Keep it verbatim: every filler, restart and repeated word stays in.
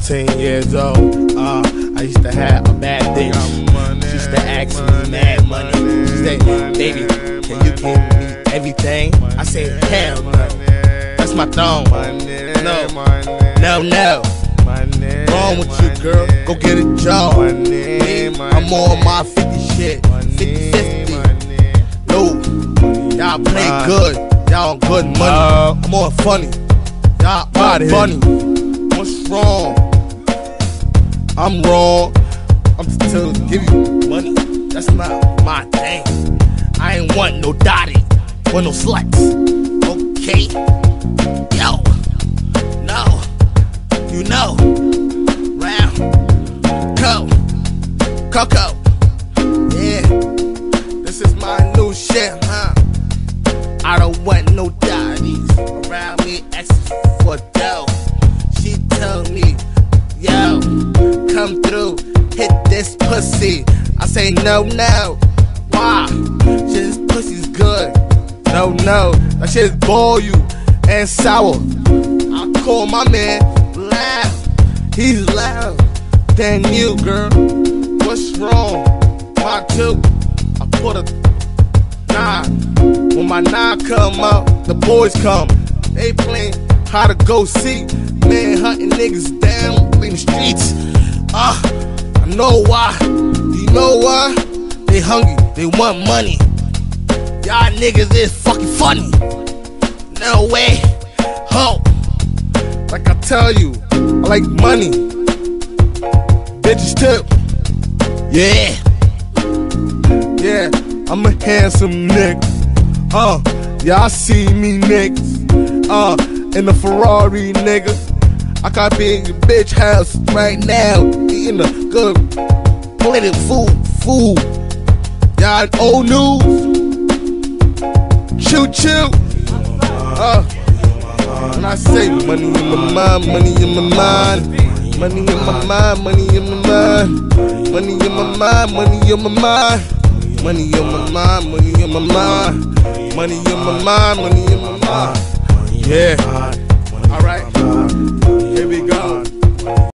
fourteen years old. Uh, I used to have a bad bitch. She used to ask me mad money. She said, baby, can you give me everything? I said, hell no. That's my thong. No, no, no. Wrong with you, girl. Go get a job. I'm on my fifty shit. fifty fifty. No, y'all play good. Y'all on good money. I'm on funny. Y'all on funny. What's wrong? I'm wrong. I'm still give you money. That's not my thing. I ain't want no dotty or no sluts. Okay? Yo. No. You know. Round. Co. Coco. Yeah. This is my new shit, huh? I don't want no dotties around me asking for dough. She told me, yo, come through, hit this pussy. I say no, no. Why? This pussy's good. No, no. That shit's boil you and sour. I call my man loud. He's loud than you, girl. What's wrong? My two. I put a nine. When my nine come out, the boys come. They playing how to go see. Man hunting niggas down in the streets. Ah, uh, I know why. You know why? They hungry. They want money. Y'all niggas is fucking funny. No way. Ho. Like I tell you, I like money. Bitches too. Yeah. Yeah, I'm a handsome nigga. Uh, y'all see me niggas. Uh, in the Ferrari nigga. I got be in your bitch house right now, eating a good plated food, food. Y'all old news. Choo choo. Uh, when I say money in my mind, money in my mind, money in my mind, money in my mind, money in my mind, money in my mind. Money in my mind, money in my mind, money in my mind, money in my mind. Yeah.